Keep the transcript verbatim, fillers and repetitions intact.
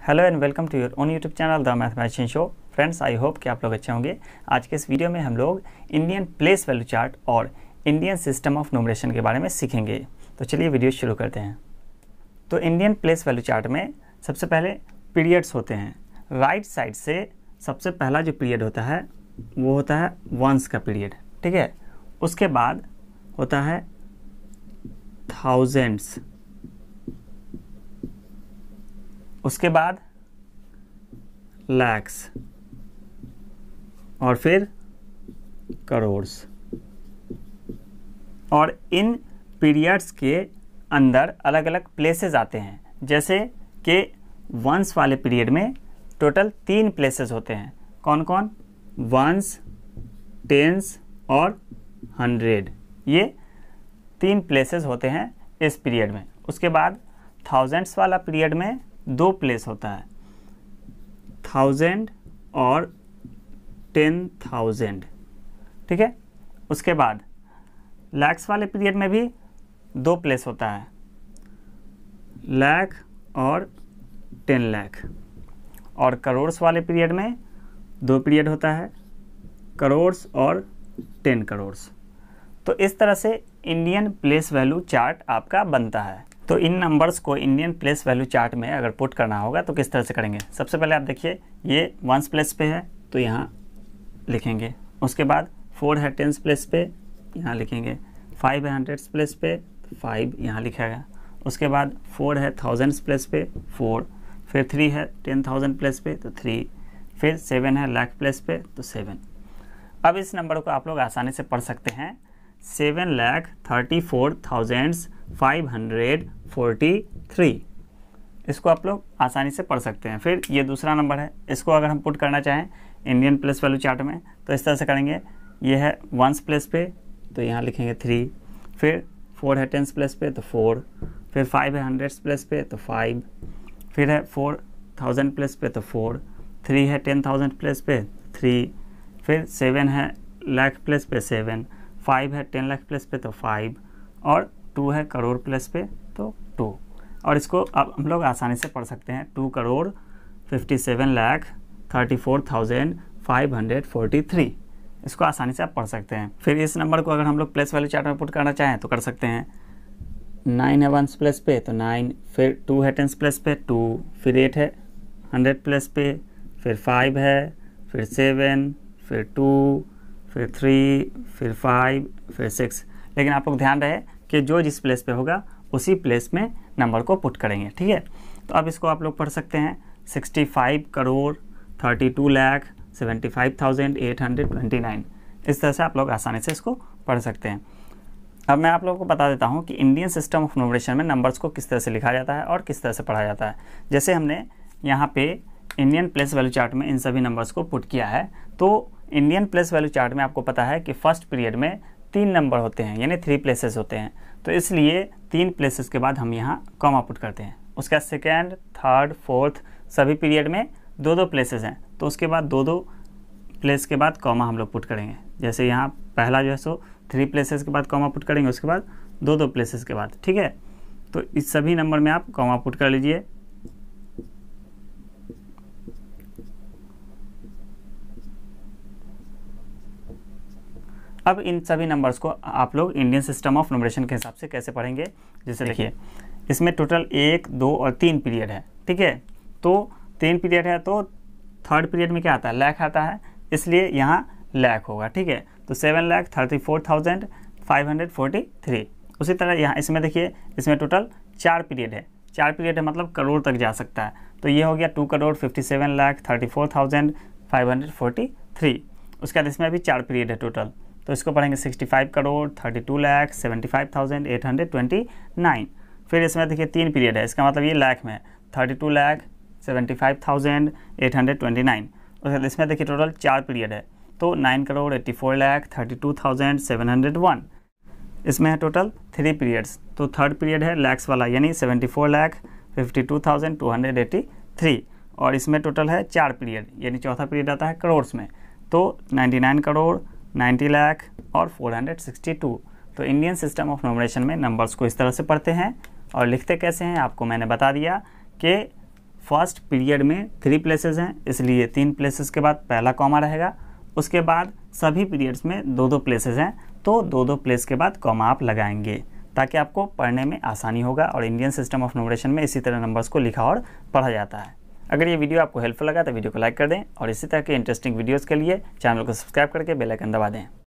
Hello and welcome to your own YouTube channel the mathematician show. Friends, I hope कि आप लोग अच्छे होंगे। आज के इस वीडियो में हम लोग इंडियन प्लेस वैल्यू चार्ट और इंडियन सिस्टम ऑफ न्यूमरेशन के बारे में सीखेंगे। तो चलिए वीडियो शुरू करते हैं। तो इंडियन प्लेस वैल्यू चार्ट में सबसे पहले पीरियड्स होते हैं। राइट साइड से सबसे पहला जो पीरियड होता है वो होता है वंस का पीरियड, ठीक है। उसके बाद होता है थाउजेंड्स, उसके बाद लैक्स और फिर करोड़स। और इन पीरियड्स के अंदर अलग अलग प्लेसेस आते हैं, जैसे कि वंस वाले पीरियड में टोटल तीन प्लेसेस होते हैं। कौन कौन? वंस, टेंस और हंड्रेड, ये तीन प्लेसेस होते हैं इस पीरियड में। उसके बाद थाउजेंड्स वाला पीरियड में दो प्लेस होता है, थाउजेंड और टेन थाउजेंड, ठीक है। उसके बाद लैक्स वाले पीरियड में भी दो प्लेस होता है, लैख और टेन लैख। और करोड़स वाले पीरियड में दो पीरियड होता है, करोड़स और टेन करोड़स। तो इस तरह से इंडियन प्लेस वैल्यू चार्ट आपका बनता है। तो इन नंबर्स को इंडियन प्लेस वैल्यू चार्ट में अगर पुट करना होगा तो किस तरह से करेंगे? सबसे पहले आप देखिए, ये वंस प्लेस पे है तो यहाँ लिखेंगे। उसके बाद फोर है टेंस प्लेस पे, यहाँ लिखेंगे। फाइव है हंड्रेड्स प्लेस पे, फाइव यहाँ लिखेगा। उसके बाद फोर है थाउजेंड्स प्लेस पे, फोर। फिर थ्री है टेन थाउजेंड प्लेस पे तो थ्री। फिर सेवन है लाख प्लेस पे तो सेवन। अब इस नंबर को आप लोग आसानी से पढ़ सकते हैं, seven lakh thirty four thousands five hundred forty three. इसको आप लोग आसानी से पढ़ सकते हैं। फिर ये दूसरा नंबर है, इसको अगर हम पुट करना चाहें इंडियन प्लेस वैल्यू चार्ट में तो इस तरह से करेंगे। ये है वंस प्लेस पे तो यहाँ लिखेंगे थ्री। फिर फोर है टेंस प्लेस पे तो फोर। फिर फाइव है हंड्रेड्स प्लेस पे तो फाइव। फिर है फोर थाउजेंड प्लेस पे तो फोर। थ्री है टेन थाउजेंड प्लेस पे थ्री। फिर सेवन है लाख प्लेस पे सेवन। फाइव है टेन लाख प्लेस पे तो फाइव। और टू है करोड़ प्लेस पे तो टू। और इसको अब हम लोग आसानी से पढ़ सकते हैं, two crore fifty seven lakh thirty four thousand five hundred forty three. इसको आसानी से आप पढ़ सकते हैं। फिर इस नंबर को अगर हम लोग प्लेस वैल्यू चार्ट में पुट करना चाहें तो कर सकते हैं। नाइन है वंस प्लेस पे तो नाइन। फिर टू है टेंस प्लेस पे टू। फिर एट है हंड्रेड प्लेस पे। फिर फाइव है। फिर सेवन। फिर टू। फिर थ्री। फिर फाइव। फिर सिक्स। लेकिन आप लोग ध्यान रहे कि जो जिस प्लेस पे होगा उसी प्लेस में नंबर को पुट करेंगे, ठीक है। तो अब इसको आप लोग पढ़ सकते हैं, sixty five crore thirty two lakh seventy five thousand eight hundred twenty nine. इस तरह से आप लोग आसानी से इसको पढ़ सकते हैं। अब मैं आप लोगों को बता देता हूं कि इंडियन सिस्टम ऑफ न्यूमरेशन में नंबर्स को किस तरह से लिखा जाता है और किस तरह से पढ़ा जाता है। जैसे हमने यहाँ पे इंडियन प्लेस वैल्यू चार्ट में इन सभी नंबर्स को पुट किया है, तो इंडियन प्लेस वैल्यू चार्ट में आपको पता है कि फर्स्ट पीरियड में तीन नंबर होते हैं, यानी थ्री प्लेसेस होते हैं। तो इसलिए तीन प्लेसेस के बाद हम यहाँ कॉमा पुट करते हैं। उसका सेकेंड, थर्ड, फोर्थ सभी पीरियड में दो दो प्लेसेस हैं, तो उसके बाद दो दो प्लेस के बाद कॉमा हम लोग पुट करेंगे। जैसे यहाँ पहला जो है सो थ्री प्लेसेस के बाद कॉमा पुट करेंगे, उसके बाद दो दो प्लेसेस के बाद, ठीक है। तो इस सभी नंबर में आप कॉमा पुट कर लीजिए। अब इन सभी नंबर्स को आप लोग इंडियन सिस्टम ऑफ न्यूमरेशन के हिसाब से कैसे पढ़ेंगे? जैसे देखिए, इसमें टोटल एक, दो और तीन पीरियड है, ठीक है। तो तीन पीरियड है तो थर्ड पीरियड में क्या आता है? लैख आता है, इसलिए यहाँ लैख होगा, ठीक है। तो seven lakh thirty four thousand five hundred forty three. उसी तरह यहाँ इसमें देखिए, इसमें टोटल चार पीरियड है। चार पीरियड है मतलब करोड़ तक जा सकता है। तो ये हो गया two crore fifty seven lakh thirty four thousand five hundred forty three. उसके बाद इसमें भी चार पीरियड है टोटल, तो इसको पढ़ेंगे sixty five crore thirty two lakh seventy five thousand eight hundred twenty nine. फिर इसमें देखिए तीन पीरियड है, इसका मतलब ये लाख में है, thirty two lakh seventy five thousand eight hundred twenty nine. उसके बाद इसमें देखिए टोटल चार पीरियड है, तो nine crore eighty four lakh thirty two thousand seven hundred one. इसमें है टोटल थ्री पीरियड्स, तो थर्ड पीरियड है लैक्स वाला, यानी seventy four lakh fifty two thousand two hundred eighty three. और इसमें टोटल है चार पीरियड, यानी चौथा पीरियड आता है करोड़स में, तो ninety nine crore ninety lakh और फोर हंड्रेड सिक्सटी टू। तो इंडियन सिस्टम ऑफ न्यूमरेशन में नंबर्स को इस तरह से पढ़ते हैं और लिखते कैसे हैं आपको मैंने बता दिया कि फर्स्ट पीरियड में थ्री प्लेसेस हैं, इसलिए तीन प्लेसेस के बाद पहला कॉमा रहेगा। उसके बाद सभी पीरियड्स में दो दो प्लेसेस हैं, तो दो दो प्लेस के बाद कॉमा आप लगाएंगे ताकि आपको पढ़ने में आसानी होगा। और इंडियन सिस्टम ऑफ न्यूमरेशन में इसी तरह नंबर्स को लिखा और पढ़ा जाता है। अगर ये वीडियो आपको हेल्पफुल लगा तो वीडियो को लाइक कर दें और इसी तरह के इंटरेस्टिंग वीडियोज़ के लिए चैनल को सब्सक्राइब करके बेल आइकन दबा दें।